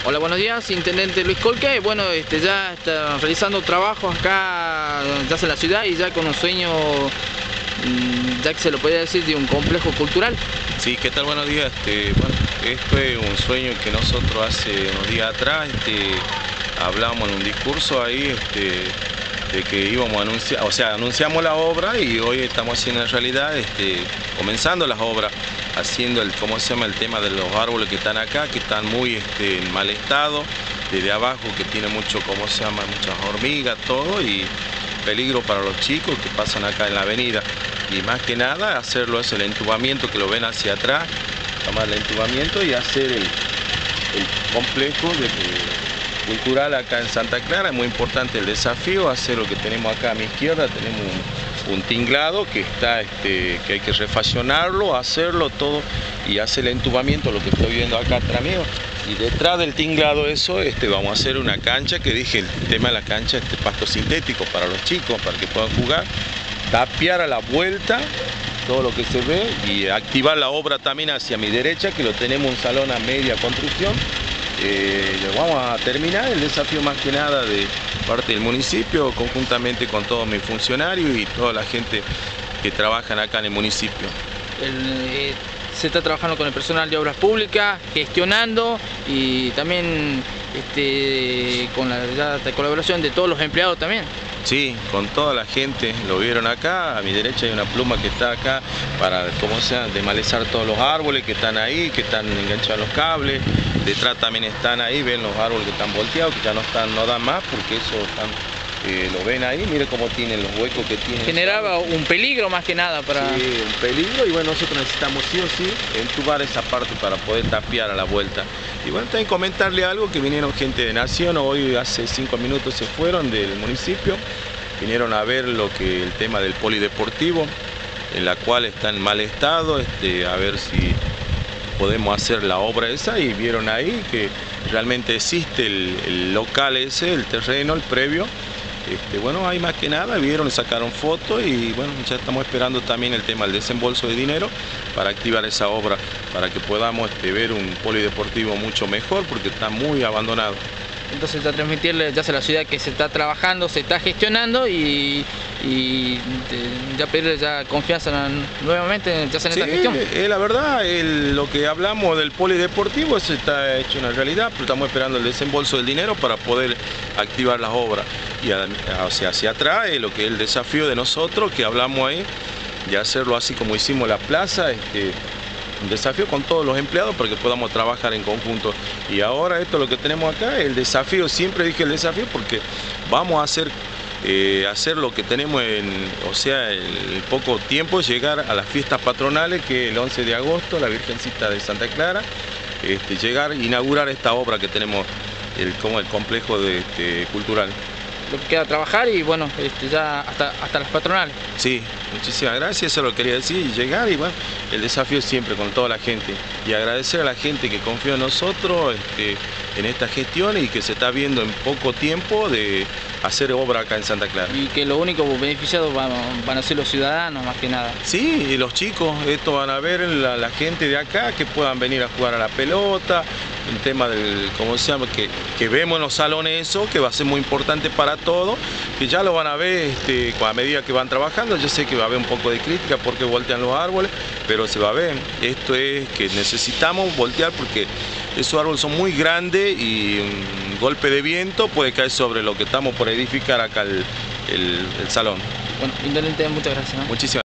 Hola, buenos días, Intendente Luis Colque. Bueno, ya está realizando trabajos acá, ya en la ciudad y ya con un sueño, ya que se lo podría decir, de un complejo cultural. Sí, ¿qué tal? Buenos días. Bueno, esto es un sueño que nosotros hace unos días atrás hablamos en un discurso ahí de que íbamos a anunciar, o sea, anunciamos la obra y hoy estamos haciendo en realidad, comenzando las obras, haciendo el tema de los árboles que están acá, que están muy en mal estado, desde abajo que tiene muchas hormigas, todo, y peligro para los chicos que pasan acá en la avenida. Y más que nada hacerlo es el entubamiento, que lo ven hacia atrás, tomar el entubamiento y hacer el complejo cultural acá en Santa Clara. Es muy importante el desafío, hacer lo que tenemos acá a mi izquierda. Tenemos un tinglado que está, que hay que refaccionarlo, hacerlo todo y hacer el entubamiento, lo que estoy viendo acá atrás mío. Y detrás del tinglado eso, vamos a hacer una cancha, que dije, el tema de la cancha, pasto sintético para los chicos, para que puedan jugar, tapiar a la vuelta todo lo que se ve y activar la obra también hacia mi derecha, que lo tenemos un salón a media construcción. Lo vamos a terminar, el desafío más que nada de parte del municipio, conjuntamente con todos mis funcionarios y toda la gente que trabajan acá en el municipio. Se está trabajando con el personal de obras públicas, gestionando y también con la colaboración de todos los empleados también. Sí, con toda la gente, lo vieron acá, a mi derecha hay una pluma que está acá para, desmalezar todos los árboles que están ahí, que están enganchados los cables. Detrás también están ahí, ven los árboles que están volteados, que ya no dan más, porque eso lo ven ahí, mire cómo tienen los huecos que tienen. Generaba un peligro más que nada para... Sí, un peligro, y bueno, nosotros necesitamos sí o sí entubar esa parte para poder tapiar a la vuelta. Y bueno, también comentarle algo, que vinieron gente de Nación, hoy hace 5 minutos se fueron del municipio, vinieron a ver el tema del polideportivo, en la cual está en mal estado, a ver si podemos hacer la obra esa, y vieron ahí que realmente existe el local ese, el terreno, el previo. Bueno, ahí más que nada vieron, sacaron fotos y bueno, ya estamos esperando también el tema del desembolso de dinero para activar esa obra, para que podamos ver un polideportivo mucho mejor, porque está muy abandonado. Entonces ya transmitirle ya a la ciudad que se está trabajando, se está gestionando y ya pedirle ya confianza nuevamente en esta gestión. La verdad, lo que hablamos del polideportivo, eso está hecho una realidad, pero estamos esperando el desembolso del dinero para poder activar las obras. Y hacia atrás, lo que es el desafío de nosotros, que hablamos ahí, de hacerlo así como hicimos la plaza, un desafío con todos los empleados para que podamos trabajar en conjunto. Y ahora esto es lo que tenemos acá, el desafío, siempre dije el desafío, porque vamos a hacer lo que tenemos en poco tiempo, llegar a las fiestas patronales, que es el 11 de agosto, la Virgencita de Santa Clara, inaugurar esta obra que tenemos, como el complejo cultural. Lo que queda trabajar y bueno, ya hasta las patronales. Sí, muchísimas gracias, eso lo quería decir, y llegar, y bueno, el desafío es siempre con toda la gente, y agradecer a la gente que confió en nosotros en esta gestión y que se está viendo en poco tiempo de hacer obra acá en Santa Clara. Y que los únicos beneficiados van a ser los ciudadanos más que nada. Sí, y los chicos, esto van a ver la gente de acá, que puedan venir a jugar a la pelota, el tema del, que vemos en los salones eso, que va a ser muy importante para todos, que ya lo van a ver a medida que van trabajando. Yo sé que va a haber un poco de crítica porque voltean los árboles, pero se va a ver. Esto es que necesitamos voltear, porque esos árboles son muy grandes y un golpe de viento puede caer sobre lo que estamos por edificar acá el salón. Bueno, Intendente, muchas gracias. Muchísimas